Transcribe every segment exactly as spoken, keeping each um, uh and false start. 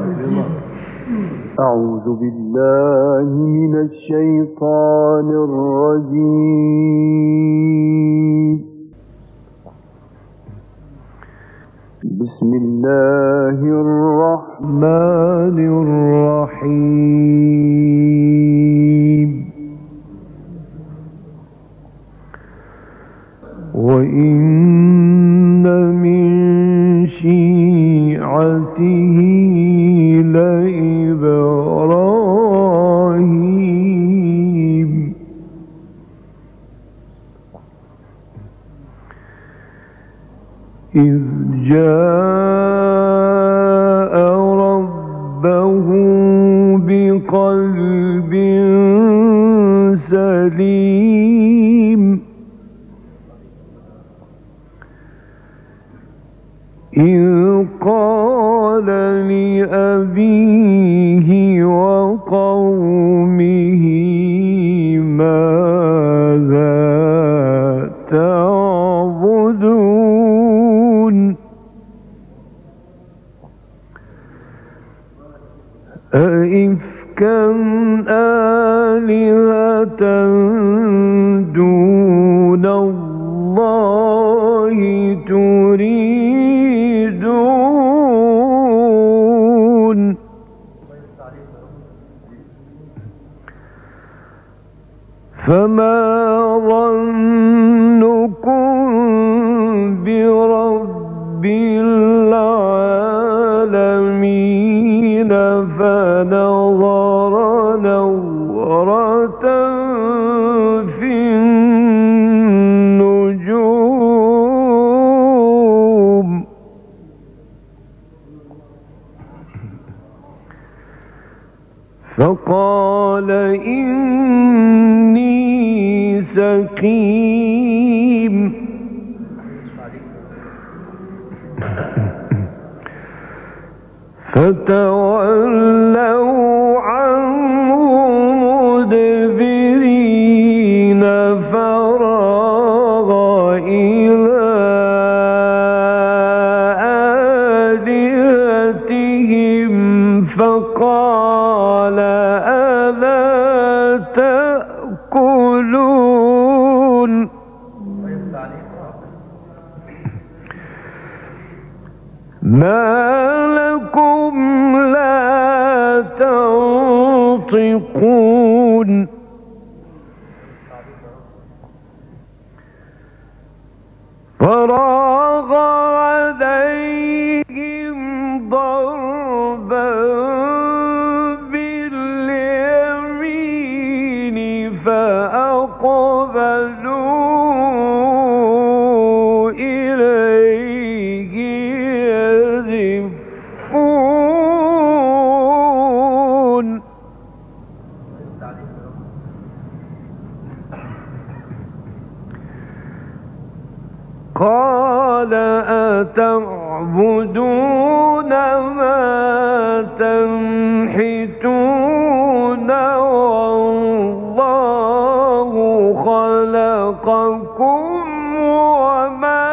أعوذ بالله من الشيطان الرجيم. بسم الله الرحمن الرحيم. وإن من شيعته لإبراهيم إذ جاء ربه بقلب سليم إذ قال لأبيه وقومه ماذا تعبدون أئفكا آلهة دون الله تريدون فما ظنكم برب العالمين فنظر نظرة في النجوم فقال إني سقيم فتولوا عنه مدبرين فراغ إلى آلهتهم فقال ألا تأكلون ما لكم لا تنطقون فراغ عليهم ضربا باليمين فأقبلوا إليه يزفون قال أتعبدون ما تنحتون والله خلقكم وما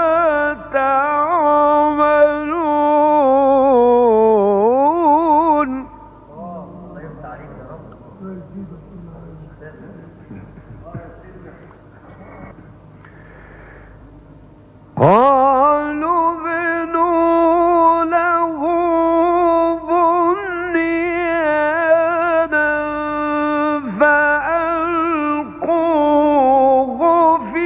تعملون قالوا ابنوا له بنيانا فألقوه في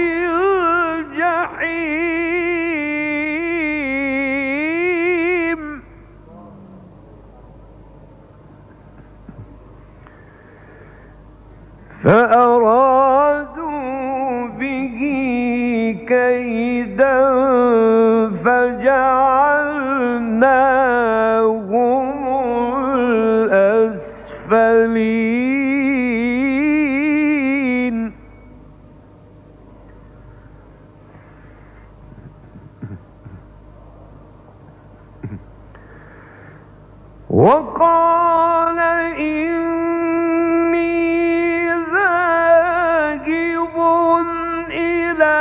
الجحيم فأرادوا به كيدا فجعلناهم الأسفلين وقال إني ذاهب إلى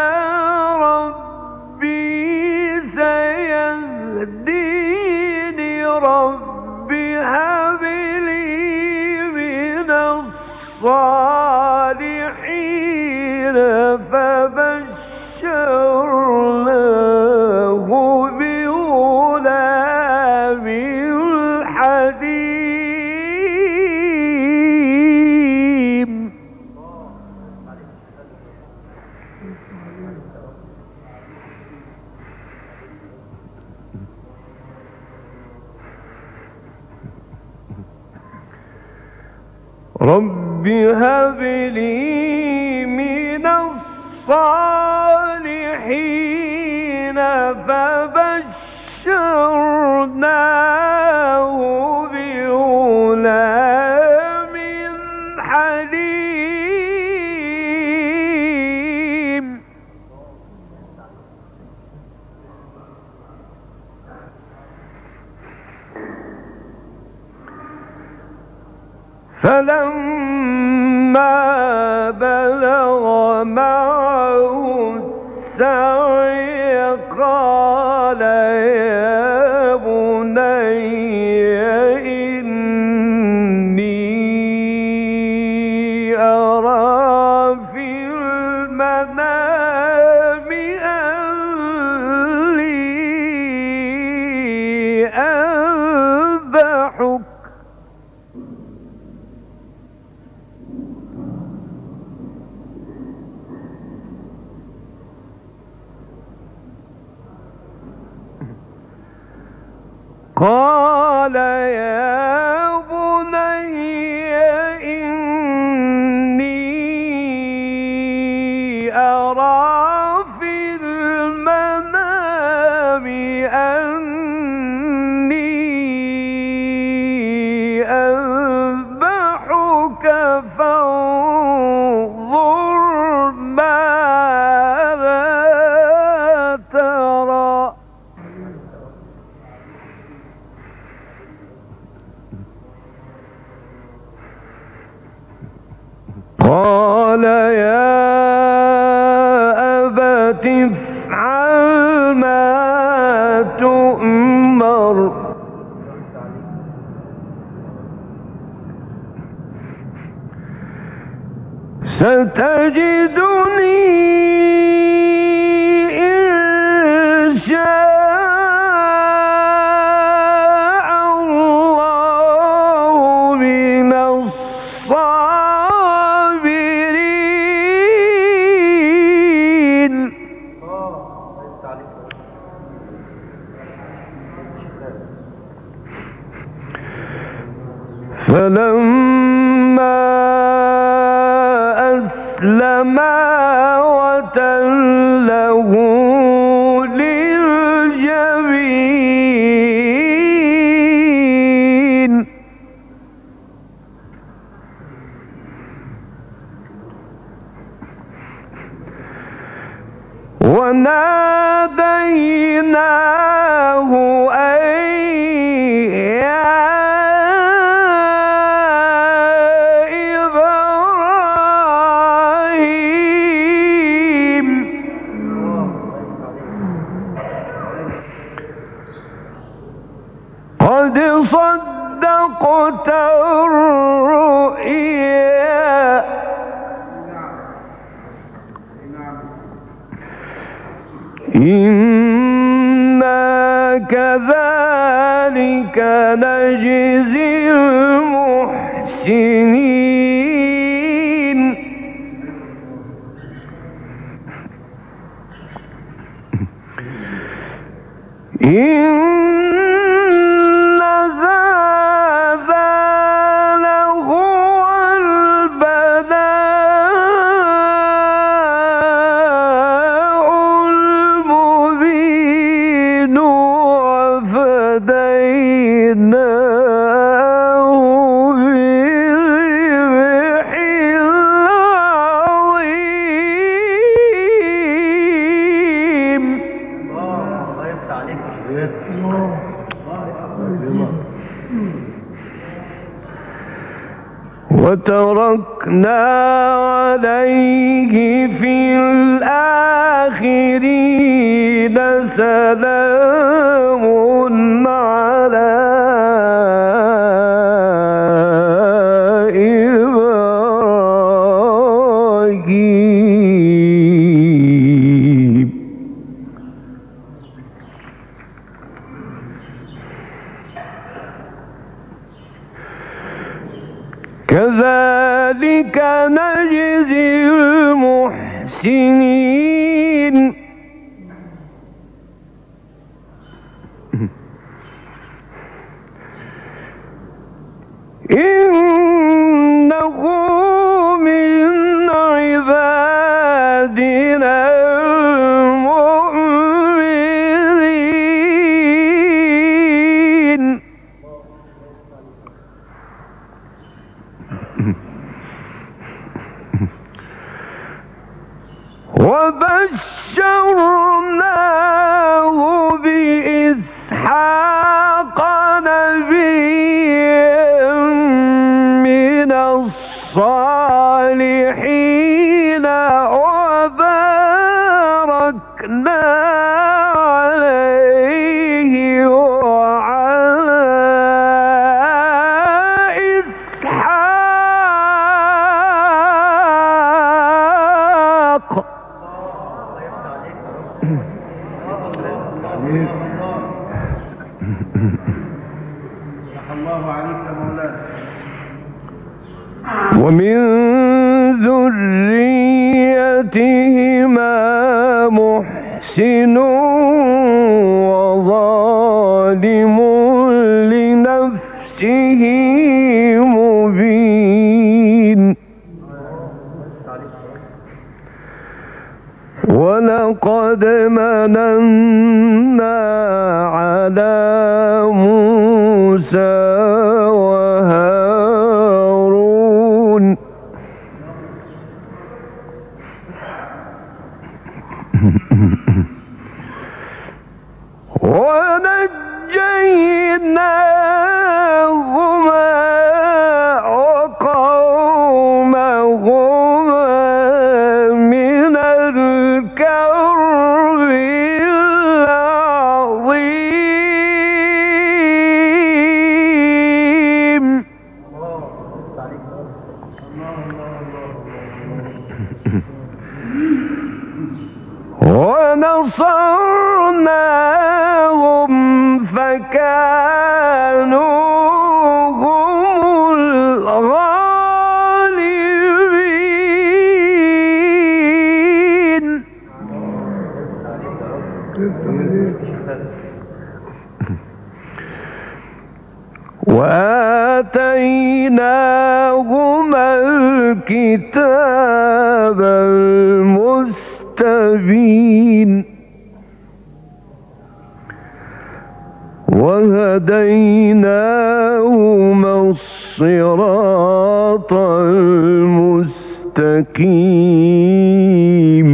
ربي سيهديني ربي رب هب لي من الصالحين فبشرناه بغلام حليم فلما بلغ معه السعي قال يا بني إني أرى في المنام أني أذبحك قال يا بني إني أرى في المنام أني أذبحك فانظر ماذا ترى قال يا أبت افعل ما تؤمر ستجدني إن شاء الله من الصابرين فلما أسلما وتله للجبين وناديناه أن يا إبراهيم قد صدقت الرؤيا إنا كذلك نجزي المحسنين إن هذا لهو البلاء المبين وفديناه بذبح عظيم. الله يفتح عليك. وتركنا عليه في الآخرين سلام على إبراهيم. كذلك نجزي المحسنين. إنه وبشرناه بإسحاق نبيا من الصالحين وباركنا عليه وعلى إسحاق. الله عليك يا مولانا. ومن ذريتهما محسن وظالم لنفسه مبين. ولقد مننا على موسى وهارون ونجيناهما وقومهما من الكرب العظيم. ونصرناهم فكانوا هم الغالبين. وآتيناهما الكتاب المستبين وهديناهما الصراط المستقيم.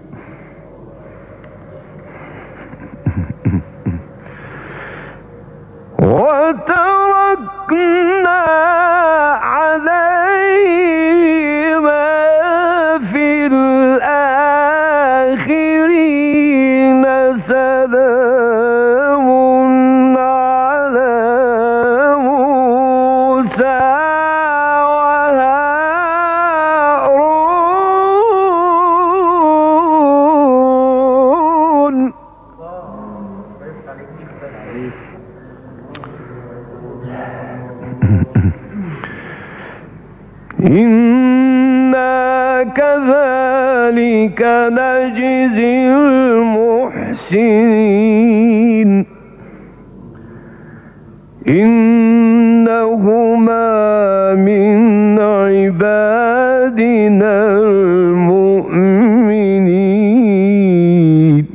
وتركنا عليهما في الآخرين سلام على موسى وهارون. إنا كذلك نجزي المحسنين. إنهما من عبادنا المؤمنين.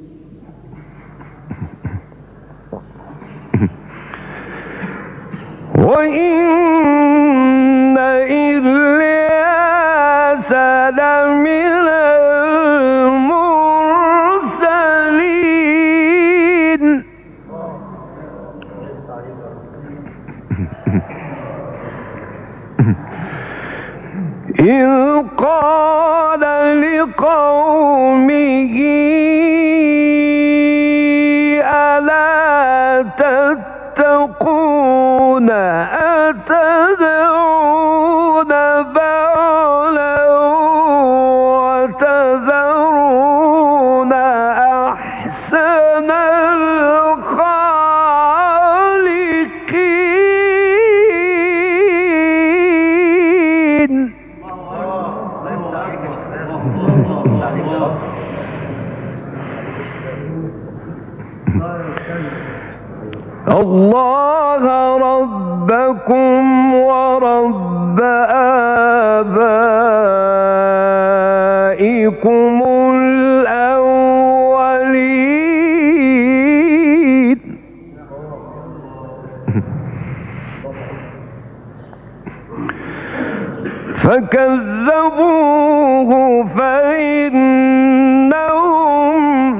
وإن إلياس لمن المرسلين. إذ قال لقومه ألا تتقون أتدعون بعلا وتذرون أحسن الخالقين. الله ربكم ورب آبائكم الأولين. فكذبوه فإنهم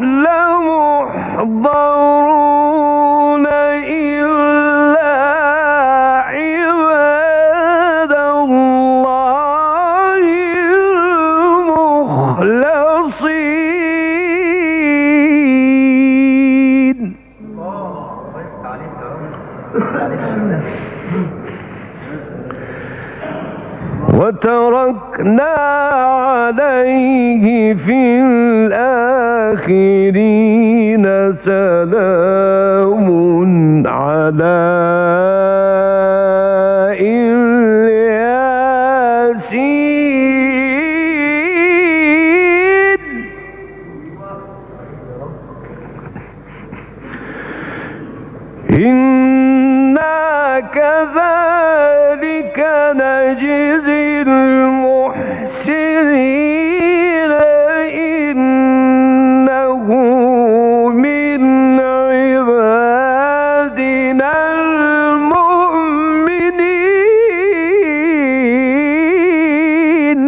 لمحضرون إلا عباد الله المخلصين. وتركنا عليه في الآخرين سلام على الياسين. إنا كذلك نجزي المحسنين إنه من عبادنا المؤمنين.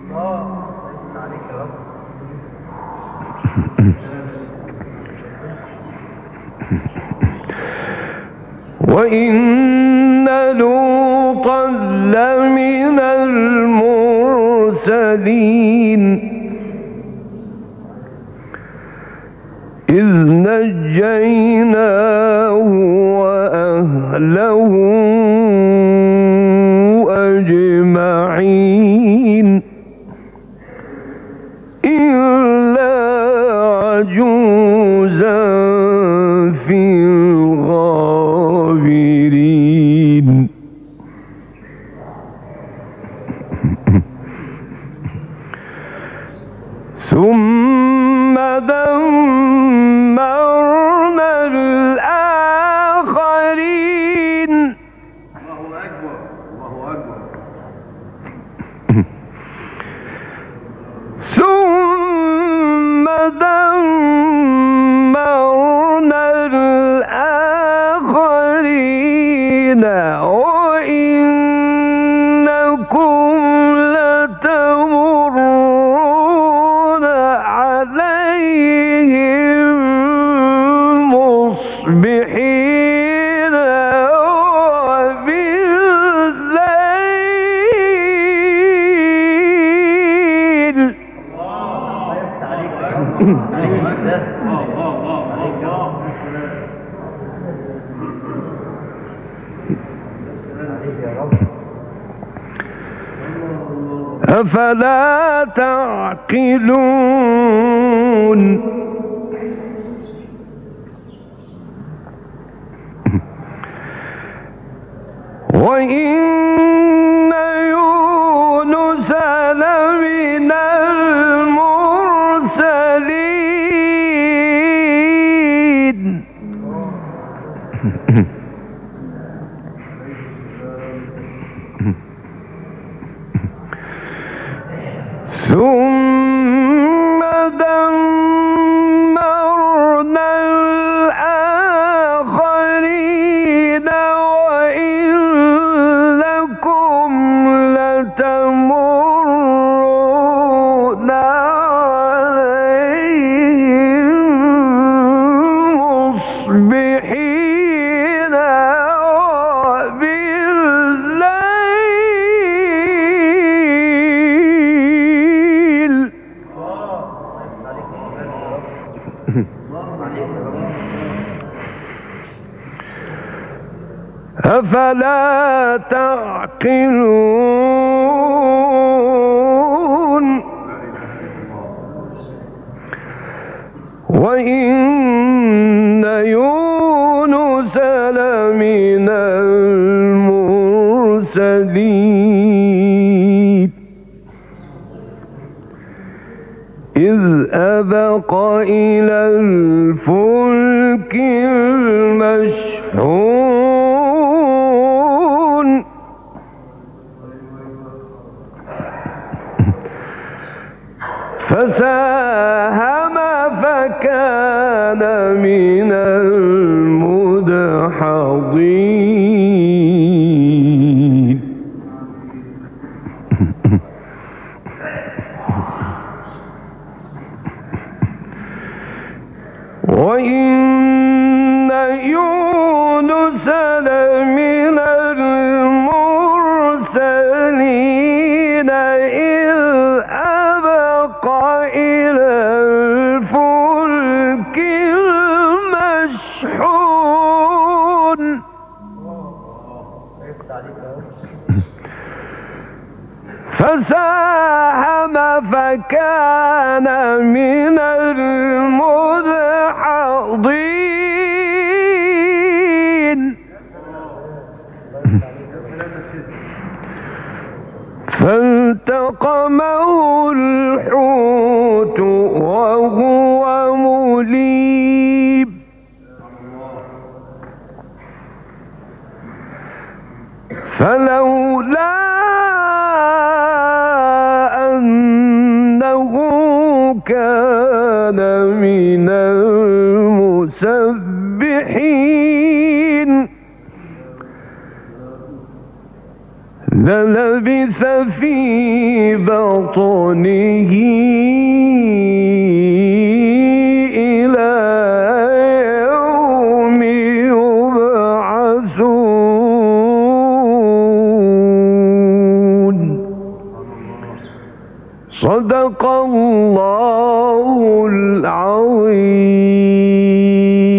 وإن لوطا لمن المرسلين إذ نجيناه وأهله أجمعين إلا عجوزا في الغابرين. ثم دمرنا الآخرين. الله أكبر الله أكبر. ثم دمرنا الآخرين وإنكم لتمرون عليهم مصبحين وبالليل. أفلا تعقلون. وإن يونس لمن المرسلين ثم دمرنا الآخرين وإنكم لتمرون عليهم مصبحين وبالليل. أفلا تعقلون. وإن يونس لمن المرسلين إذ أبق إلى الفلك المشحون فساهم فكان من المدحضين فساهم فكان من المدحضين فالتقمه الحوت وهو مليم فلولا أنه كان من المسبحين للبث في بطنه إلى يوم يبعثون صدق الله العظيم.